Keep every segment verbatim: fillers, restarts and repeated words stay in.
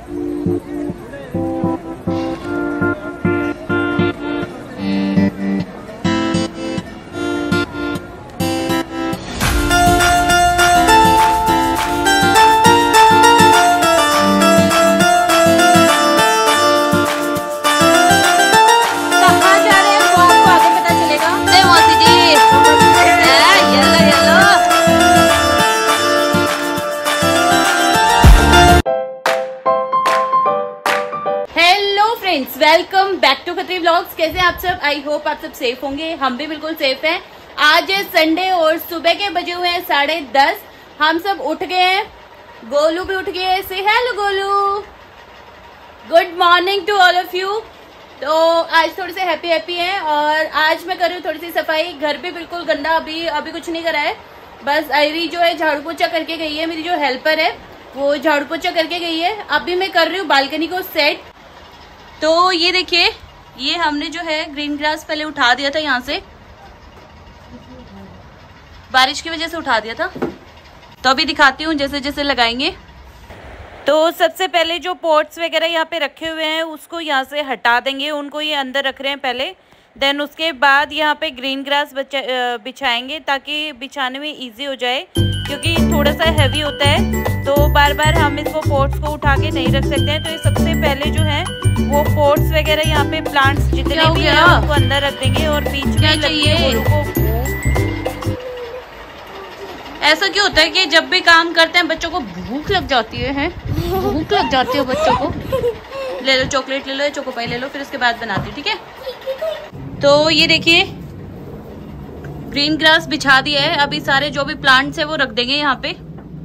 Welcome back to Khatri vlogs. कैसे आप सब? आई होप आप सब सेफ होंगे। हम भी बिल्कुल सेफ हैं। आज है संडे और सुबह के बजे हुए हैं साढ़े दस। हम सब उठ गए हैं, गोलू भी उठ गए। से hello Golu, good morning to all of you. तो आज थोड़े से हैप्पी हैप्पी हैं और आज मैं कर रही हूँ थोड़ी सी सफाई। घर भी बिल्कुल गंदा, अभी अभी कुछ नहीं करा है। बस आयरी जो है झाड़ू पोछा करके गई है, मेरी जो हेल्पर है वो झाड़ू पोछा करके गई है। अभी मैं कर रही हूँ बालकनी को सेट। तो ये देखिए, ये हमने जो है ग्रीन ग्रास पहले उठा दिया था, यहाँ से बारिश की वजह से उठा दिया था। तो अभी दिखाती हूँ जैसे जैसे लगाएंगे। तो सबसे पहले जो पॉट्स वगैरह यहाँ पे रखे हुए हैं उसको यहाँ से हटा देंगे, उनको ये अंदर रख रहे हैं पहले। देन उसके बाद यहाँ पे ग्रीन ग्रास बिछाएंगे ताकि बिछाने में इजी हो जाए, क्योंकि थोड़ा सा हैवी होता है तो बार बार हम इसको पॉट्स को उठा के नहीं रख सकते हैं। तो ये सबसे पहले जो है वो पॉट्स वगैरह यहाँ पे प्लांट्स जितने भी हैं उनको अंदर रख देंगे और बीच में चाहिए को। ऐसा क्यों होता है कि जब भी काम करते हैं बच्चों को भूख लग जाती है, है? भूख लग जाती है बच्चों को। ले लो चॉकलेट, ले लो चोको पाई ले लो, फिर उसके बाद बनाती हूँ, ठीक है? तो ये देखिए ग्रीन ग्रास बिछा दिया है। अभी सारे जो भी प्लांट्स है वो रख देंगे यहाँ पे।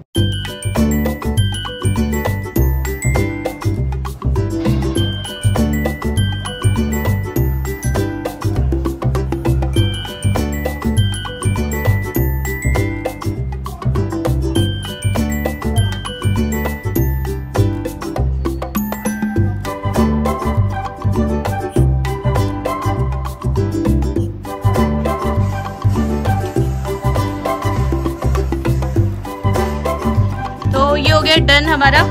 ये हो गया डन हमारा।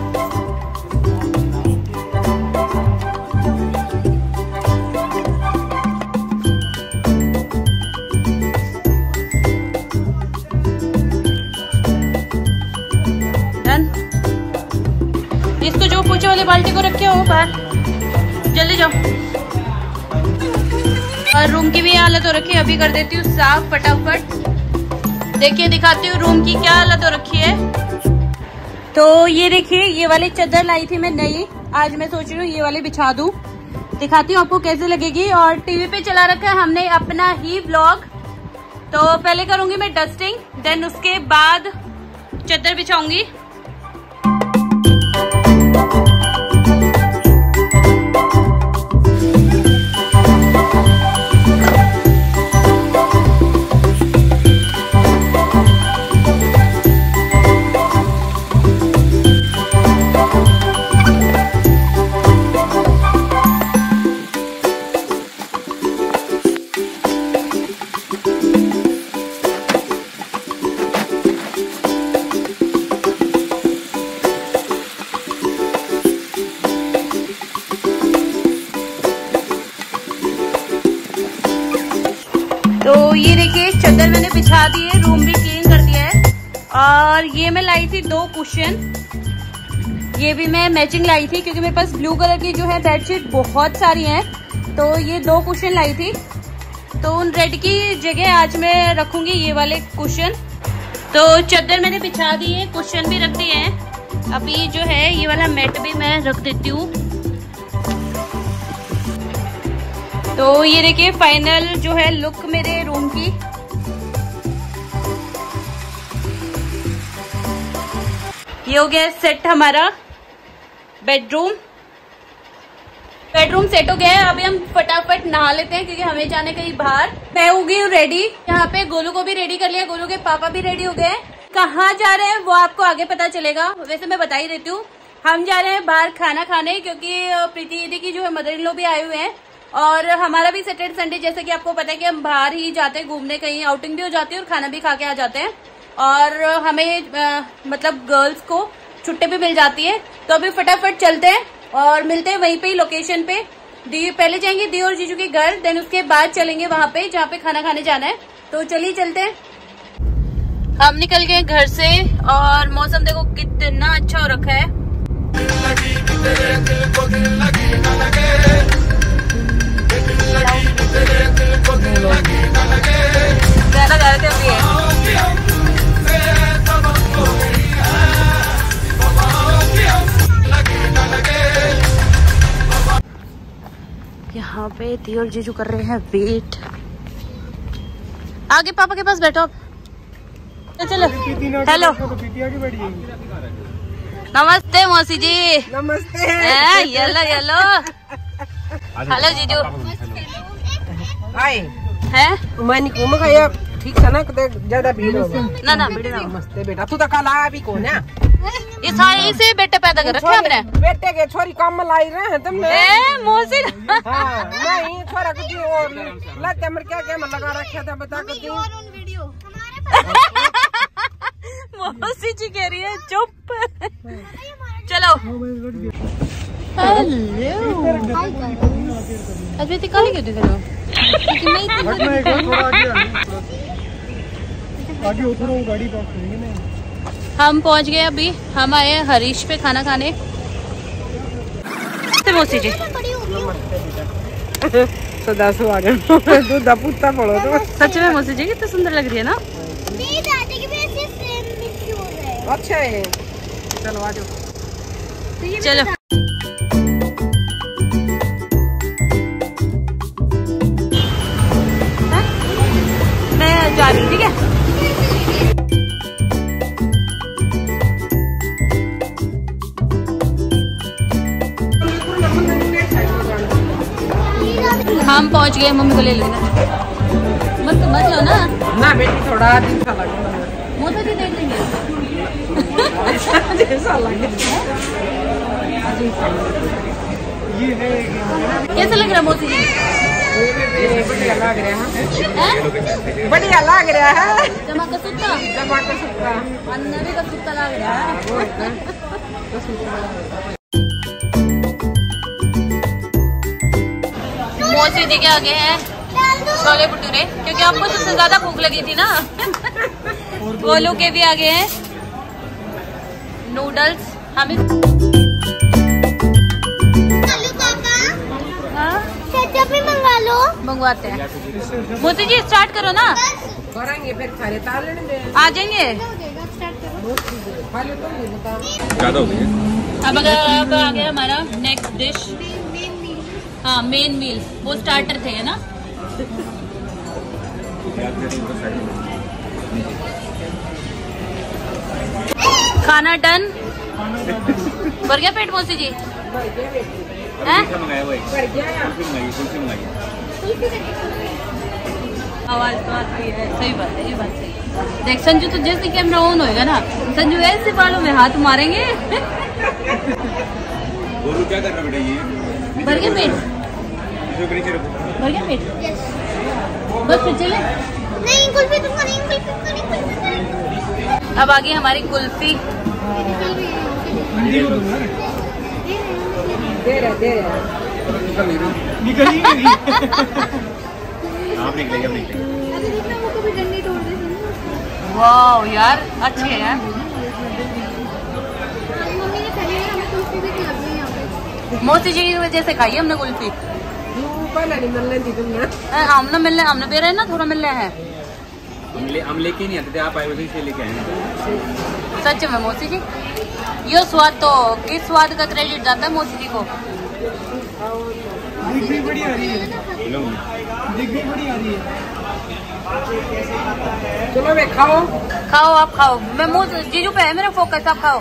डन। इसको जो पोछे वाली बाल्टी को रखे हो बाहर, जल्दी जाओ। और रूम की भी हालत हो रखी है, अभी कर देती हूँ साफ फटाफट। देखिए दिखाती हूँ रूम की क्या हालत हो रखी है। तो ये देखिए, ये वाली चादर लाई थी मैं नई, आज मैं सोच रही हूँ ये वाली बिछा दूं। दिखाती हूँ आपको कैसे लगेगी। और टीवी पे चला रखा है हमने अपना ही व्लॉग। तो पहले करूंगी मैं डस्टिंग, देन उसके बाद चादर बिछाऊंगी। तो ये देखिए चादर मैंने बिछा दी है, रूम भी क्लीन कर दिया है। और ये मैं लाई थी दो कुशन, ये भी मैं मैचिंग लाई थी क्योंकि मेरे पास ब्लू कलर की जो है बेडशीट बहुत सारी हैं। तो ये दो कुशन लाई थी, तो उन रेड की जगह आज मैं रखूंगी ये वाले कुशन। तो चादर मैंने बिछा दी है, कुशन भी रख दिए हैं। अभी जो है ये वाला मैट भी मैं रख देती हूँ। तो ये देखिए फाइनल जो है लुक मेरे रूम की। ये हो गया सेट हमारा बेडरूम। बेडरूम सेट हो गया है। अभी हम फटाफट नहा लेते हैं क्योंकि हमें जाने कहीं बाहर। मैं हो गई हूँ रेडी। यहाँ पे गोलू को भी रेडी कर लिया, गोलू के पापा भी रेडी हो गए। कहाँ जा रहे हैं वो आपको आगे पता चलेगा, वैसे मैं बता ही देती हूँ। हम जा रहे हैं बाहर खाना खाने क्योंकि प्रीति दीदी की जो है मदर इन लॉ भी आए हुए हैं। और हमारा भी सैटरडे संडे जैसे कि आपको पता है कि हम बाहर ही जाते हैं घूमने, कहीं आउटिंग भी हो जाती है और खाना भी खा के आ जाते हैं। और हमें आ, मतलब गर्ल्स को छुट्टी भी मिल जाती है। तो अभी फटाफट चलते हैं और मिलते हैं वहीं पे लोकेशन पे। दी पहले जाएंगे दी और जीजू के घर, देन उसके बाद चलेंगे वहां पे जहाँ पे खाना खाने जाना है। तो चलिए चलते हैं। हम निकल गए घर से और मौसम देखो कितना अच्छा हो रखा है। गाना गा रहे थे अभी। यहाँ पे दी और जीजू कर रहे हैं वेट। आगे पापा के पास बैठो आप। चलो हेलो नमस्ते मौसी जी। नमस्ते। Yellow yellow. हेलो जीजू। हाय है मैं घूम गया ठीक है ना, ज्यादा भीड़ होगा ना ना भीड़ ना। नमस्ते बेटा, तू तो कल आया भी कौन है? इस इसे बेटे पैदा कर रखे हमने। बेटे के छोरी काम लाई रहे हैं तुमने। ए मौसी हाँ नहीं छोरा कुछ और लगता मर क्या क्या लगा रखा था बता कुछ। मौसी जी कह रही है चुप। चलो हेलो अजय काली क्यों दिख रहे हम पहुंच गए अभी। हम आए हैं हरीश पे खाना खाने। मौसी जी सदा सुहागन दूध पुत्ता पड़ो तो सच में मौसी जी कितनी सुंदर लग रही है ना। अच्छा है चलो आ जाओ। चलो मैं जा रही हूँ ठीक है। हम पहुंच गए। मम्मी को ले लेना मत मत लो ना ना बेटी थोड़ा दिन सा लगेगा। मौसी जी देख लेंगे जैसा लगे। कैसा लग रहा है मौसी जी? बढ़िया लग रहा है, बढ़िया लग रहा है। जमा का सुत्ता जमा का सुत्ता अन्नवी का सुत्ता लग रहा है। मौसी जी के आगे हैं छोले भटूरे, क्योंकि आपको सबसे ज्यादा भूख लगी थी ना। गोलू के भी आगे हैं नूडल्स। हम भी मंगवा लो। मंगवाते हैं। मोती जी स्टार्ट करो ना। करेंगे फिर खाने ताले आ जाएंगे। अब अगर अब आ गया हमारा नेक्स्ट डिश। हाँ मेन मील, वो स्टार्टर थे ना। खाना डन। भर गया पेट मौसी जी? आवाज तो आती है। सही बात है, ये बात सही है। देख संजू तो जैसे कैमरा ऑन होएगा ना, संजू ऐसे बालों में हाथ मारेंगे। क्या कर रहा बेटा ये? भर गया पेट? भर गया पेट? बस फिर चले। नहीं कुल्फी तुमको नहीं, कुल्फी। अब आ गई हमारी कुल्फी। दे रहा दे रहा निकल आप निकलेगा वाह यार अच्छी है यार। मौसी जी की वजह से खाई हमने कुल्फी। आमना मिलने आमना दे रहे हैं ना, थोड़ा मिल रहे हैं। हम लेके नहीं आते थे, आप आए वजह से लेके आए। सच में मौसी जी ये स्वाद तो किस स्वाद का क्रेडिट जाता है मौसी जी को। दिख बड़ी आ रही है, दिख बड़ी आ रही है। चलो वे खाओ खाओ आप खाओ। मैं मुँह जीजू पे है मेरा फोकस, आप खाओ।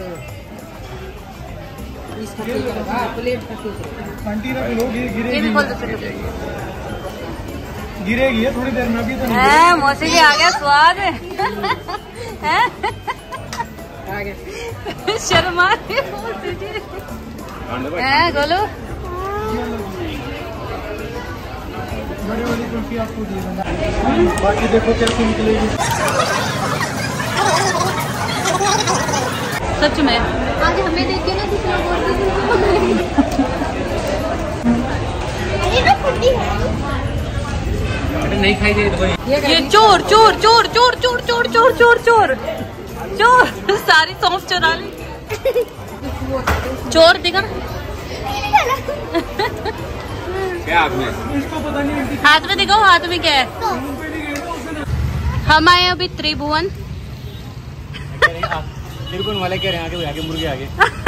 ये भी खोल दो गिरेगी थोड़ी देर में। अभी तो है मौसी जी आ गया स्वाद है। शर्मा मौसी जी है गोलू। बड़ी वाली कुल्फी आपको दी है, बाकी देखो कैसे निकलेगी। सच में आज हमें देख के ना कुछ लोग और नहीं खाई दे तो ये चोर चोर चोर चोर चोर चोर चोर चोर चोर चोर सारी सौंफ चुरा ली। चोर दिखा क्या आपने इसको पता नहीं। हाथ में दिखाओ, हाथ में क्या है। हम आए अभी त्रिभुवन। त्रिभुवन वाले कह रहे हैं आगे आगे मुर्गे आगे।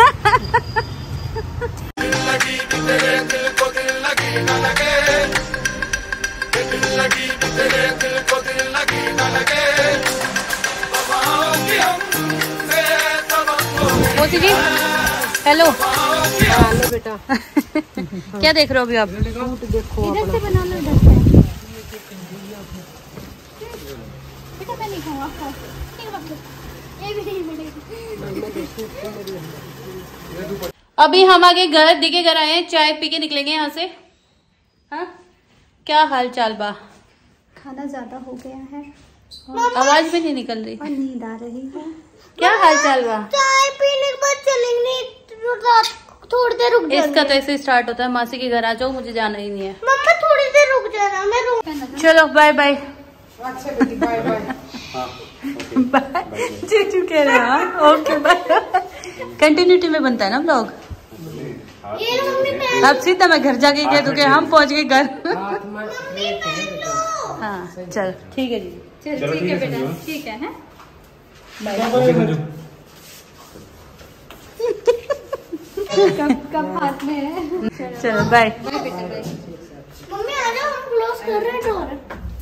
मोती जी हेलो। हेलो बेटा। क्या देख रहे हो अभी आप? देखो इधर से बनाना इधर से। बेटा मैं नहीं खाऊंगा, खाओ। ठीक है, ये भी नहीं मिलेगी। अभी हम आगे घर दिखे घर आए हैं, चाय पी के निकलेंगे यहाँ से। हाँ क्या हाल चाल बा? खाना ज्यादा हो गया है, आवाज भी नहीं निकल रही और नींद आ रही है। क्या हाल चाल बा? चाय पीने के बाद चलेंगे रात, थोड़ी देर रुक जाएंगे। इसका तो ऐसे स्टार्ट होता है, मासी के घर आ जाओ, मुझे जाना ही नहीं है। मम्मा थोड़ी देर रुक जाना, मैं रुक। चलो बाय बाय। अच्छा बेटी बाय बाय। बाय जीजू कह रहे हैं ओके बाय। कंटिन्यूटी में बनता है ना ब्लॉग। ये मम्मी अब सीधा मैं घर जाके कह दूं कि हम पहुंच गए घर। हाँ चल ठीक है जी। चल ठीक है बेटा, ठीक है। कब कब हाथ में है। चलो बाय। मम्मी आ जाओ, हम क्लोज कर रहे हैं डोर।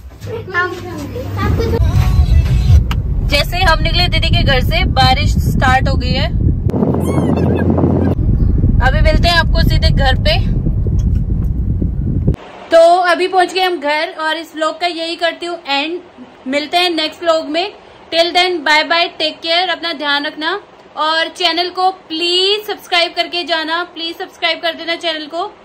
जैसे हम निकले दीदी के घर से बारिश स्टार्ट हो गई है। अभी मिलते हैं आपको सीधे घर पे। तो अभी पहुंच गए हम घर और इस व्लॉग का यही करती हूँ एंड। मिलते हैं नेक्स्ट व्लॉग में। Till then bye bye, take care, अपना ध्यान रखना और चैनल को प्लीज सब्सक्राइब करके जाना। प्लीज सब्सक्राइब कर देना चैनल को।